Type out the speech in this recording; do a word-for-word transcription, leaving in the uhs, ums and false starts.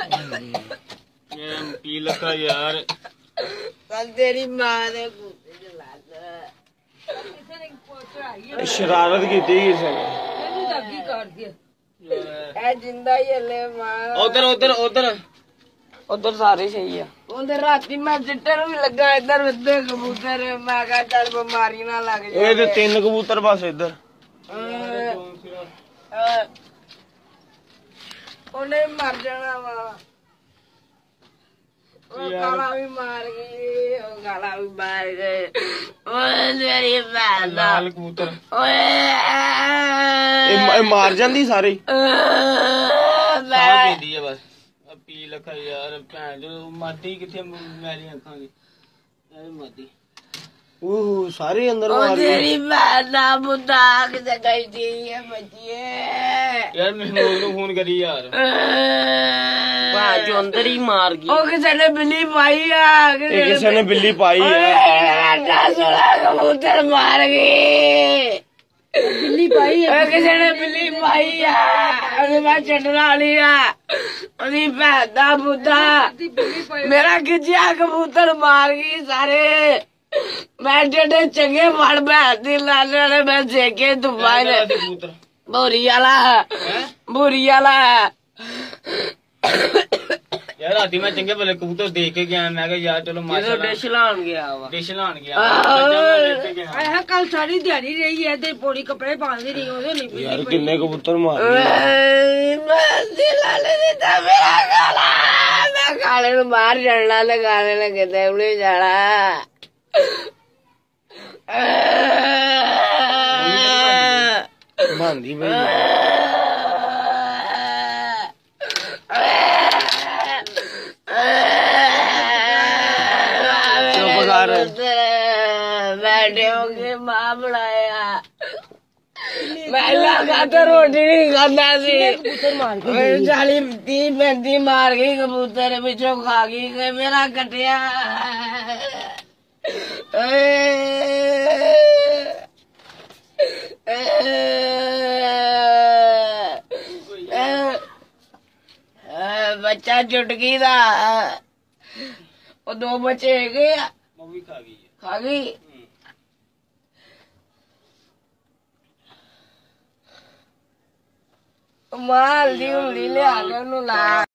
P लखा यार कल तेरी मां ने शरारत की थी जिंदा ही हले मां उधर उधर उधर उधर सारे सही है उधर राती मैं चिट्टे भी लगा इधर उधर कबूतर मैं कहा चल बीमारी ना लग जाए ये तीन कबूतर बस इधर उन्हें मर जाना वा काला भी मार गई काला भी मार गए मेरी लाल कबूतर ये मार जाती सारे बस पी लखा यार भैन जो माती किथे मेरी अखां दी माती ओह सारे अंदर मार गए तेरी ना बुद्धा किसे गई थी ये बच्चिए यार महमूद नु फोन करी यार वाह जो अंदर ही मार गई ओ किसे ने बिल्ली पाई है किसे ने बिल्ली पाई है कबूतर मार गई बिल्ली पाई है किसे ने बिल्ली पाई है अरे मैं चढ़ना वाली है अरे भैन बुद्धा मेरा खिचिया कबूतर मार गई सारे मैं जेडे चंगे फड़ बैठती लाने मैं सेके तुम्हारे बोरी वाला बोरी वाला यार राती मैं चंगे भले कबूतर देख के गया मैं कहा यार चलो माशाल्लाह डिश लान गया वा डिश लान गया आया कल सारी दिहाड़ी रही है ते पोड़ी कपड़े पांदी रही ओदे नहीं यार कितने कबूतर मार मैं दिला ले देता मेरा काला मैं काले नु बाहर चढ़ना लगाने लगे थे उड़े जाना बांधी भाई चुप कर बैठे होंगे माँ बनाया मैं लगा तो रोटी नहीं खाता सी चाली तीन पैंती मार गई कबूतर पिछो खा गई मेरा कटिया बच्चा चुटकी दा दो बच्चे गए खा गई खा गई माल दी उंगली ले आ ला